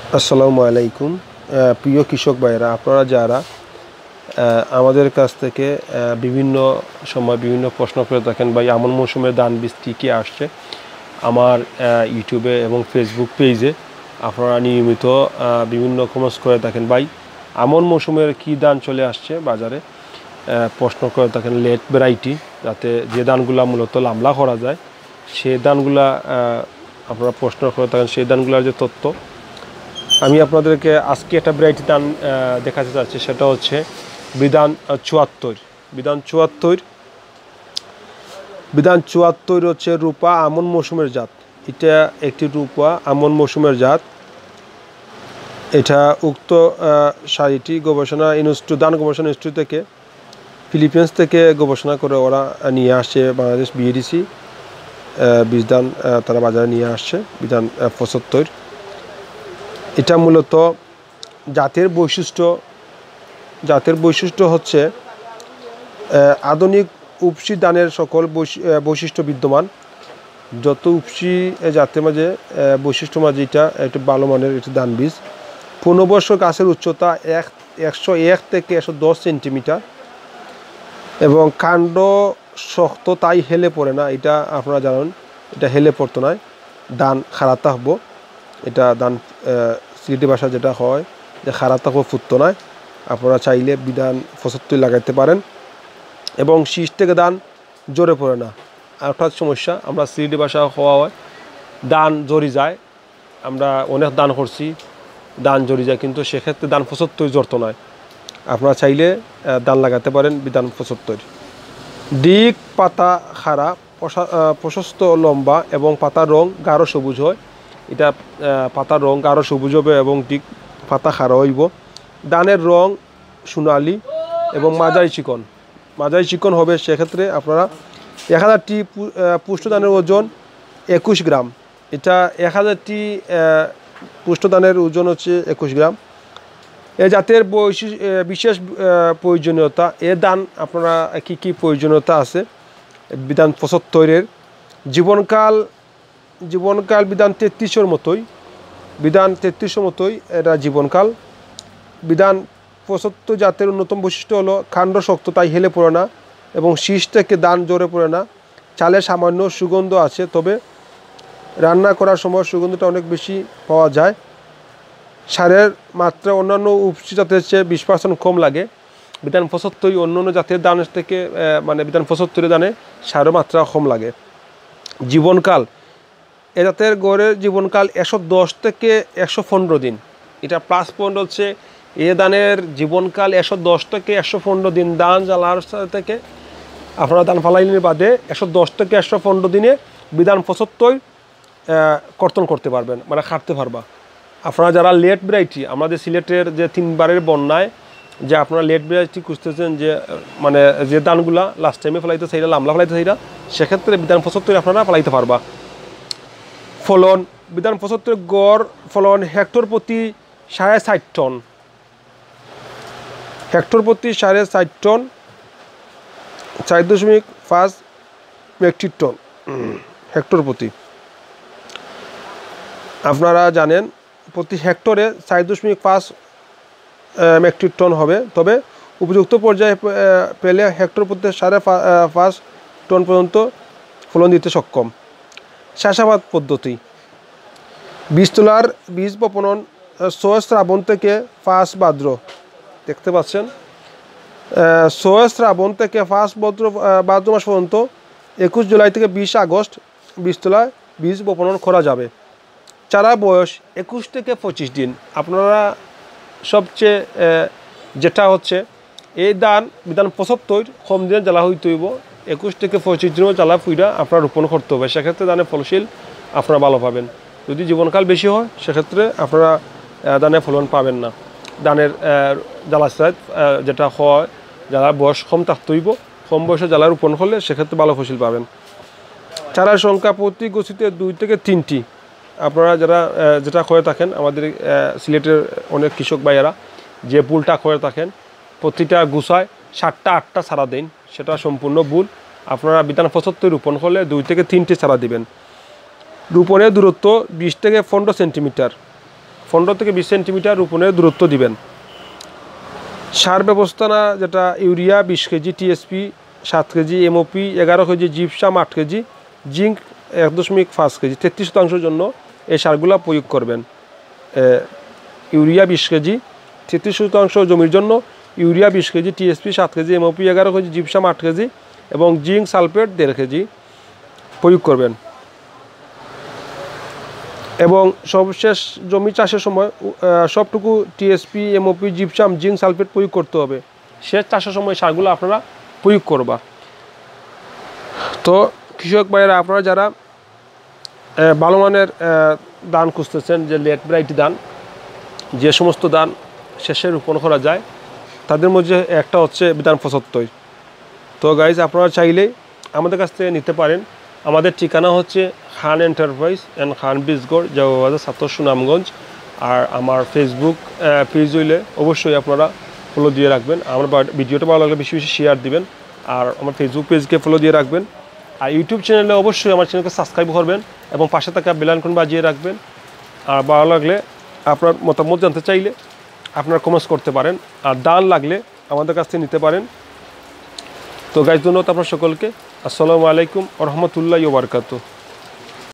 আসসালামু আলাইকুম। প্রিয় কৃষক ভাইয়েরা, আপনারা যারা আমাদের কাছ থেকে বিভিন্ন সময় বিভিন্ন প্রশ্ন করে থাকেন, ভাই আমন মৌসুমের ধান বীজ কী আসছে, আমার ইউটিউবে এবং ফেসবুক পেজে আপনারা নিয়মিত বিভিন্ন কমেন্টস করে থাকেন, ভাই আমন মৌসুমের কী ধান চলে আসছে বাজারে। প্রশ্ন করে থাকেন লেট ভ্যারাইটি, যাতে যে ধানগুলা মূলত লামলা করা যায় সেই ধানগুলা আপনারা প্রশ্ন করে থাকেন, সেই ধানগুলার যে তথ্য আমি আপনাদেরকে আজকে একটা ভ্যারাইটি ধান দেখাতে চাচ্ছি। সেটা হচ্ছে বিধান ৭৪। বিধান ৭৪ হচ্ছে রূপা আমন মৌসুমের জাত। এটা একটি রূপা আমন মৌসুমের জাত। এটা উক্ত সারিটি গবেষণা ইনস্টিটিউট, ধান গবেষণা ইনস্টিটিউট থেকে, ফিলিপিন্স থেকে গবেষণা করে ওরা নিয়ে আসছে বাংলাদেশ বিএডিসি বীজ ধান তারা বাজারে নিয়ে আসছে বিধান ৭৫। এটা মূলত জাতের বৈশিষ্ট্য হচ্ছে আধুনিক উপসি ধানের সকল বৈশিষ্ট্য বিদ্যমান। যত উপসি জাতের মাঝে বৈশিষ্ট্য মাঝে এটা একটু ভালো মানের একটি ধান বীজ। পূর্ণবর্ষ গাছের উচ্চতা ১০১ থেকে ১১০ সেন্টিমিটার এবং কাণ্ড শক্ত, তাই হেলে পড়ে না। এটা আপনারা জানেন, এটা হেলে পড়তো নয়, ধান খাড়াতা হবো। এটা ধান সিলেটি ভাষা যেটা হয় যে খাড়াতা হবো, ফুটতো নয়। আপনারা চাইলে বিধান ৭৫ লাগাইতে পারেন এবং শীষ থেকে ধান জোরে পড়ে না। অর্থাৎ সমস্যা আমরা সিলেটি ভাষা হওয়া হয় ধান জড়ি যায়। আমরা অনেক ধান করছি, ধান জড়ি যায়, কিন্তু সেক্ষেত্রে ধান ৭৫ জড়তো নয়। আপনারা চাইলে ধান লাগাতে পারেন বিধান ৭৫। ডিক পাতা খাড়া, প্রশস্ত লম্বা এবং পাতার রং গাঢ় সবুজ হয়। এটা পাতার রং গাঢ় সবুজ হবে এবং ডিক পাতা খাড়া হইব। ধানের রং সোনালি এবং মাঝারি চিকন হবে। সেক্ষেত্রে আপনারা ১০০০টি পুষ্ট ধানের ওজন ২১ গ্রাম। এটা ১০০০টি পুষ্ট ধানের ওজন হচ্ছে ২১ গ্রাম। এ জাতের বিশেষ প্রয়োজনীয়তা, এ ধান আপনারা কী প্রয়োজনীয়তা আছে বিধান ৭৫-এর। জীবনকাল বিধান ৩৩-এর মতোই এটা জীবনকাল। বিধান ৭৫ জাতের অন্যতম বৈশিষ্ট্য হলো কাণ্ড শক্ত, তাই হেলে পড়ে না এবং শীষ থেকে ধান জোরে পড়ে না। চালে সামান্য সুগন্ধ আছে, তবে রান্না করার সময় সুগন্ধটা অনেক বেশি পাওয়া যায়। সারের মাত্রা অন্যান্য উপসি জাতের চেয়ে ২০% কম লাগে। বিধান ৭৫ অন্যান্য জাতের ধানের থেকে বিধান ৭৫ ধানে সারের মাত্রা কম লাগে। জীবনকাল, এ জাতের গড়ের জীবনকাল ১১০ থেকে ১১৫ দিন। এটা প্লাস পয়েন্ট হচ্ছে এ ধানের জীবনকাল ১১০ থেকে ১১৫ দিন। ধান জ্বালার থেকে আপনারা ধান ফালাইলের বাদে ১১০ থেকে ১১৫ দিনে বিধান ৭৫ কর্তন করতে পারবেন, মানে খাটতে পারবা। আপনারা যারা লেট ভ্যারাইটি, আমাদের সিলেটের যে ৩বারের বন্যায় যে আপনারা লেট ভ্যারাইটি খুঁজতেছেন, যে ধানগুলা লাস্ট টাইমে ফেলাইতে চাইরা, লামলা ফেলাইতে চাইরা, সেক্ষেত্রে বিধান ৭৫ আপনারা ফেলাইতে পারবা। ফলন, বিধান ৭৫ গড় ফলন হেক্টর প্রতি ৬.৫ টন। ৪.৫ মেট্রিক টন হেক্টর প্রতি। আপনারা জানেন প্রতি হেক্টরে ৪.৫ মেট্রিক টন হবে, তবে উপযুক্ত পর্যায়ে পেলে হেক্টর প্রতি ৫.৫ টন পর্যন্ত ফলন দিতে সক্ষম। চাষাবাদ পদ্ধতি, বীজ তোলার বীজ বপনন ৬ শ্রাবণ থেকে ৫ ভাদ্র। দেখতে পাচ্ছেন ৬ শ্রাবণ থেকে ৫ ভাদ্র মাস পর্যন্ত। ২১ জুলাই থেকে ২০ আগস্ট বীজ তোলায় বীজ বপনন করা যাবে। চারা বয়স ২১ থেকে ২৫ দিন। আপনারা সবচেয়ে যেটা হচ্ছে এই ধান বিধান ৭৫ কম দিনে জ্বালা হইতে হইব। ২১ থেকে ২৫ দিনও জ্বালা ফুইরা আপনারা রোপণ করতে হবে। সেক্ষেত্রে ধানের ফলনশীল আপনারা ভালো পাবেন। যদি জীবনকাল বেশি হয় সেক্ষেত্রে আপনারা ধানের ফলন পাবেন না। ধানের জ্বালা যেটা হয়, জ্বালার বয়স কম থাকতে হইব। কম বয়সে জ্বালা রোপণ করলে সেক্ষেত্রে ভালো ফসল পাবেন। চারার সংখ্যা প্রতি গোছিতে ২ থেকে ৩টি। আপনারা যেটা করে থাকেন, আমাদের সিলেটের অনেক কৃষক ভাইয়েরা যে ভুলটা করে থাকেন, প্রতিটা গুছায় ৭টা ৮টা চারা দেন, সেটা সম্পূর্ণ ভুল। আপনারা বিধান ৭৫ রোপণ করলে ২ থেকে ৩টি চারা দিবেন। রোপণের দূরত্ব ২০ থেকে ১৫ সেন্টিমিটার। 15 থেকে 20 সেন্টিমিটার রোপণের দূরত্ব দিবেন। সার ব্যবস্থাপনা যেটা urea 20 KG, TSP 7 KG, MOP 11 KG, gypsum 8 KG, zinc 1.5 KG, 33% জন্য এই সারগুলো প্রয়োগ করবেন। ইউরিয়া 20 কেজি, 33% জমির জন্য urea 20 KG, TSP 7 KG, MOP 11 KG, gypsum 8 KG এবং জিঙ্ক সালফেট 1.5 কেজি প্রয়োগ করবেন। এবং সর্বশেষ জমি চাষের সময় সবটুকু TSP, MOP, gypsum, zinc sulphate প্রয়োগ করতে হবে। শেষ চাষের সময় সারগুলো আপনারা প্রয়োগ করবা। তো কৃষক ভাইয়েরা, আপনারা যারা ভালো মানের ধান খুঁজতেছেন, যে লেট ভ্যারাইটি ধান, যে সমস্ত ধান শেষে রোপণ করা যায়, তাদের মধ্যে একটা হচ্ছে বিধান 75। তো গাইজ, আপনারা চাইলে আমাদের কাছ থেকে নিতে পারেন। আমাদের ঠিকানা হচ্ছে খান এন্টারপ্রাইজ অ্যান্ড খান বীজগড়, জাওয়াবাজার, সাতর, সুনামগঞ্জ। আর আমার ফেসবুক পেজ হইলে অবশ্যই আপনারা ফলো দিয়ে রাখবেন। আমার ভিডিওটা ভালো লাগলে বেশি বেশি শেয়ার দিবেন। আর আমার ফেসবুক পেজকে ফলো দিয়ে রাখবেন। আর ইউটিউব চ্যানেলে অবশ্যই আমার চ্যানেলকে সাবস্ক্রাইব করবেন এবং পাশে থাকা বেল আইকন বাজিয়ে রাখবেন। আর ভালো লাগলে, আপনার মতামত জানতে চাইলে আপনারা কমেন্টস করতে পারেন। আর দান লাগলে আমাদের কাছ থেকে নিতে পারেন। তো গাইজ, ধন্যবাদ আপনার সকলকে। আসসালামু আলাইকুম ওয়া রাহমাতুল্লাহি ওয়া বারাকাতুহু।